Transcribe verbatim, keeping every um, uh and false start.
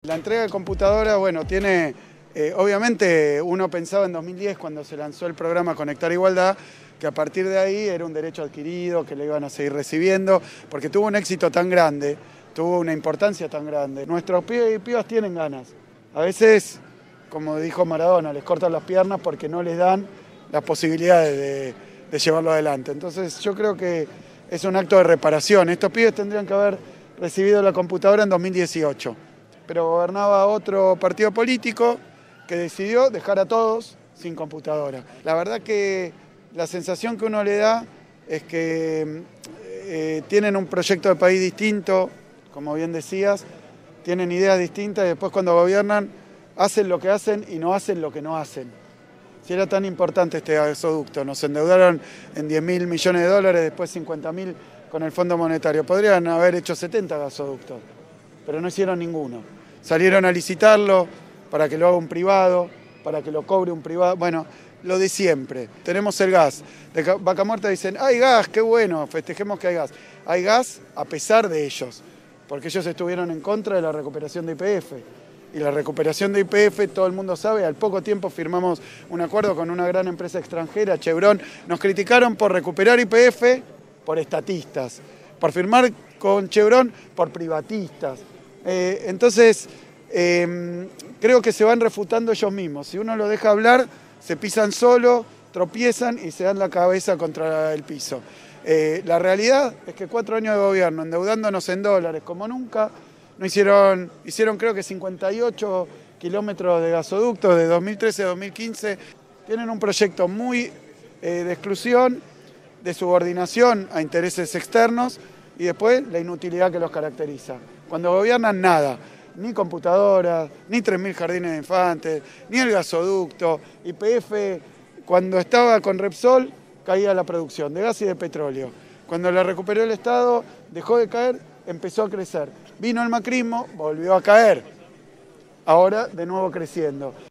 La entrega de computadora, bueno, tiene, eh, obviamente uno pensaba en dos mil diez cuando se lanzó el programa Conectar Igualdad, que a partir de ahí era un derecho adquirido, que le iban a seguir recibiendo, porque tuvo un éxito tan grande, tuvo una importancia tan grande. Nuestros pibes y pibas tienen ganas. A veces, como dijo Maradona, les cortan las piernas porque no les dan las posibilidades de, de llevarlo adelante. Entonces yo creo que es un acto de reparación. Estos pibes tendrían que haber recibido la computadora en dos mil dieciocho, pero gobernaba otro partido político que decidió dejar a todos sin computadora. La verdad que la sensación que uno le da es que eh, tienen un proyecto de país distinto, como bien decías, tienen ideas distintas y después cuando gobiernan hacen lo que hacen y no hacen lo que no hacen. Si era tan importante este gasoducto, nos endeudaron en diez mil millones de dólares, después cincuenta mil con el Fondo Monetario. Podrían haber hecho setenta gasoductos, pero no hicieron ninguno. Salieron a licitarlo para que lo haga un privado, para que lo cobre un privado. Bueno, lo de siempre. Tenemos el gas. De Vaca Muerta dicen, hay gas, qué bueno, festejemos que hay gas. Hay gas a pesar de ellos, porque ellos estuvieron en contra de la recuperación de Y P F. Y la recuperación de Y P F, todo el mundo sabe, al poco tiempo firmamos un acuerdo con una gran empresa extranjera, Chevron. Nos criticaron por recuperar Y P F por estatistas, por firmar con Chevron por privatistas. Eh, entonces, eh, creo que se van refutando ellos mismos. Si uno lo deja hablar, se pisan solo, tropiezan y se dan la cabeza contra el piso. Eh, la realidad es que cuatro años de gobierno, endeudándonos en dólares como nunca, no hicieron, hicieron creo que cincuenta y ocho kilómetros de gasoductos de dos mil trece a dos mil quince. Tienen un proyecto muy eh, de exclusión, de subordinación a intereses externos y después la inutilidad que los caracteriza. Cuando gobiernan nada, ni computadoras, ni tres mil jardines de infantes, ni el gasoducto. Y P F, cuando estaba con Repsol, caía la producción de gas y de petróleo. Cuando la recuperó el Estado, dejó de caer, empezó a crecer. Vino el macrismo, volvió a caer. Ahora de nuevo creciendo.